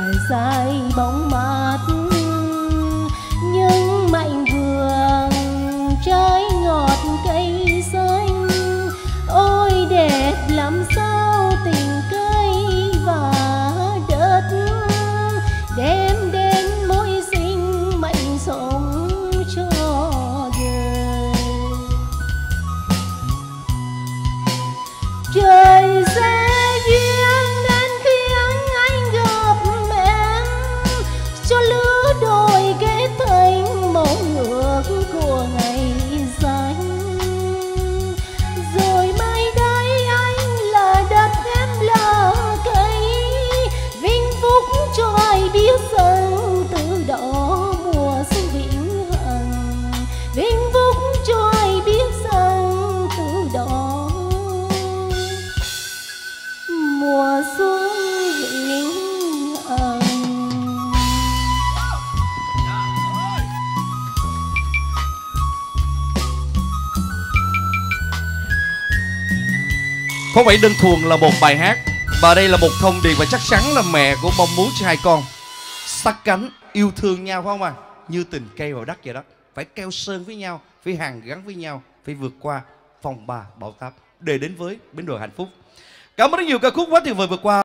dài bóng mát, nhưng mạnh vườn trái ngọt cây xanh. Ôi đẹp làm sao tình cây và đất, đem đến mối sinh mệnh sống cho đời. Trời sẽ duyên đến khiến anh gặp em, cho lứa đôi kết thành mộng ước của ngày xanh. Rồi mai đây anh là đất, em là cây, vinh phúc cho ai biết rằng từ đó mùa xuân vĩnh hằng. Vinh phúc cho ai biết rằng từ đó mùa xuân vĩnh hằng. Không phải đơn thuần là một bài hát, mà đây là một thông điệp, và chắc chắn là mẹ cũng mong muốn cho hai con sát cánh yêu thương nhau, phải không ạ? Như tình cây vào đất vậy đó, phải keo sơn với nhau, phải hàn gắn với nhau, phải vượt qua phong ba bão táp để đến với bến đò hạnh phúc. Cảm ơn rất nhiều ca khúc quá tuyệt vời vừa qua.